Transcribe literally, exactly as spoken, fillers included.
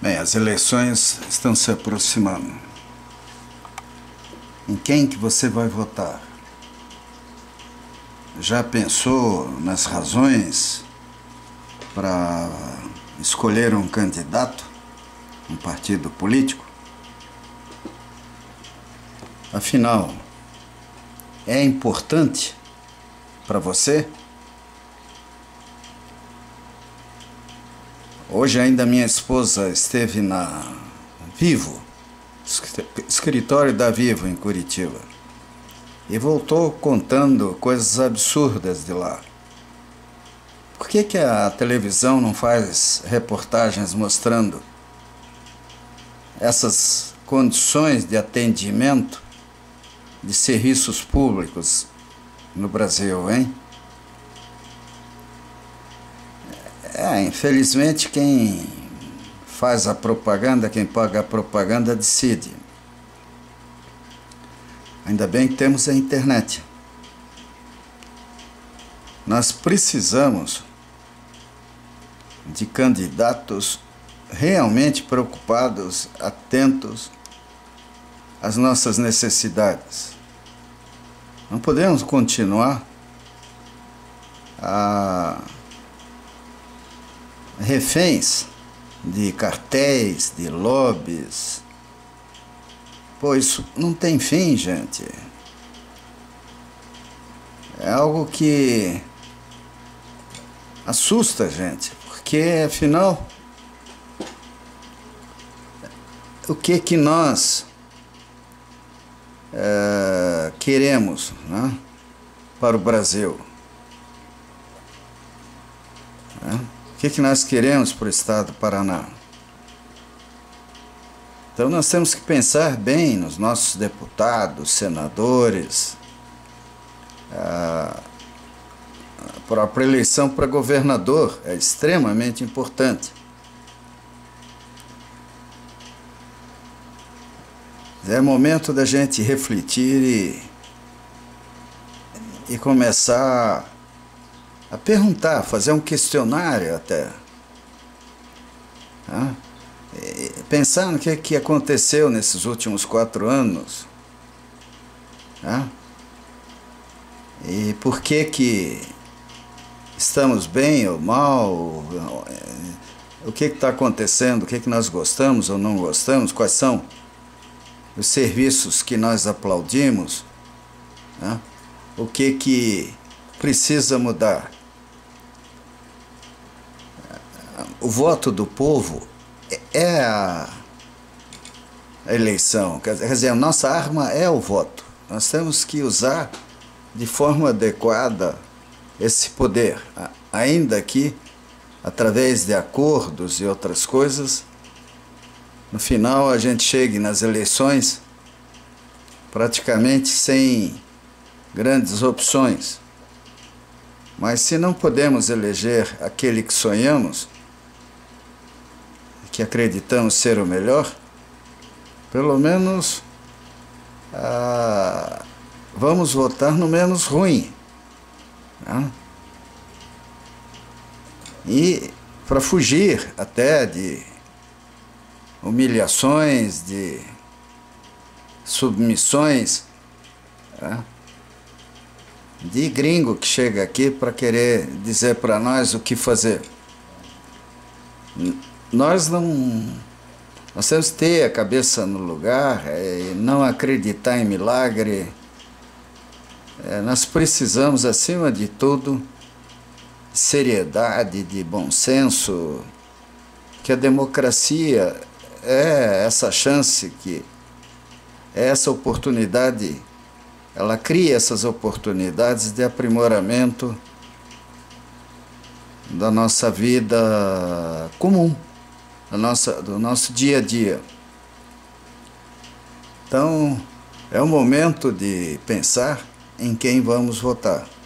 Bem, as eleições estão se aproximando. Em quem que você vai votar? Já pensou nas razões para escolher um candidato, um partido político? Afinal, é importante para você? Hoje ainda minha esposa esteve na Vivo, escritório da Vivo em Curitiba, e voltou contando coisas absurdas de lá. Por que que a televisão não faz reportagens mostrando essas condições de atendimento de serviços públicos no Brasil, hein? É, infelizmente quem faz a propaganda, quem paga a propaganda decide. Ainda bem que temos a internet. Nós precisamos de candidatos realmente preocupados, atentos às nossas necessidades. Não podemos continuar a reféns de cartéis, de lobbies. Pô, isso não tem fim, gente. É algo que assusta a gente, porque afinal, o que que nós é, queremos, né, para o Brasil? Né? O que que nós queremos para o estado do Paraná? Então nós temos que pensar bem nos nossos deputados, senadores, a própria eleição para governador é extremamente importante. É momento da gente refletir e, e começar a perguntar, fazer um questionário até. Tá? Pensar no que, que aconteceu nesses últimos quatro anos. Tá? E por que que estamos bem ou mal, o que está acontecendo, o que, que nós gostamos ou não gostamos, quais são os serviços que nós aplaudimos, né? O que que precisa mudar. O voto do povo é a eleição, quer dizer, a nossa arma é o voto. Nós temos que usar de forma adequada esse poder, ainda que através de acordos e outras coisas, no final a gente chegue nas eleições praticamente sem grandes opções. Mas se não podemos eleger aquele que sonhamos, que acreditamos ser o melhor, pelo menos ah, vamos votar no menos ruim. Né? E para fugir até de humilhações, de submissões, né? De gringo que chega aqui para querer dizer para nós o que fazer. Nós não... Nós temos que ter a cabeça no lugar, é, não acreditar em milagre. É, nós precisamos, acima de tudo, de seriedade, de bom senso, que a democracia é essa chance, que é essa oportunidade, ela cria essas oportunidades de aprimoramento da nossa vida comum, da nossa, do nosso dia a dia. Então, é o momento de pensar em quem vamos votar.